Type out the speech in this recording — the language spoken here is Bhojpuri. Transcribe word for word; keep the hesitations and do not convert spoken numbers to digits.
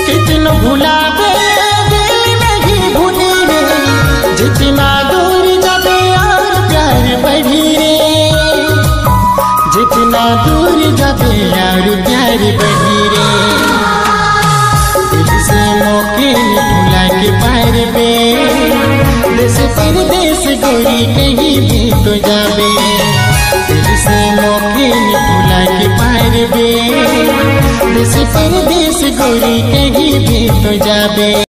कितनो भुलावे दिल नहीं भूले रे, जितना दूर जाबे और प्यार बढ़ी रे, जितना दूर जाबे और प्यार बढ़ी रे। दिल से मौके भुला के पार बे, देश परदेश गोरी कहीं भी तो जाबे, दिल से मौके भुला के पार बे, देश परदेश गोरी कहीं भी तो जाबे।